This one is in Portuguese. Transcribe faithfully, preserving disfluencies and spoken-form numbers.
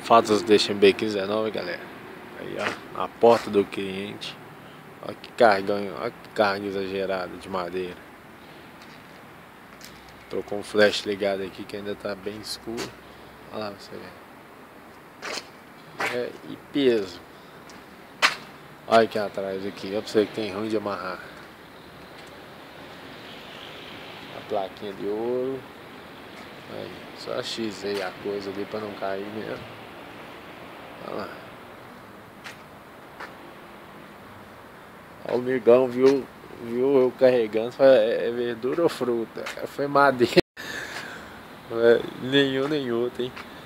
Fotos deixem B quinze dezenove, galera. Aí, ó, a porta do cliente. Olha que cargão, olha que carga exagerada de madeira. Tô com o flash ligado aqui que ainda tá bem escuro. Olha lá você vê. É, e peso. Olha aqui atrás aqui, olha pra você que tem ruim de amarrar. A plaquinha de ouro. Aí, só xizei a coisa ali pra não cair mesmo. Olha lá. Olha o migão, viu, viu eu carregando, foi, é verdura ou fruta? Foi madeira. Nenhum nem outro, hein?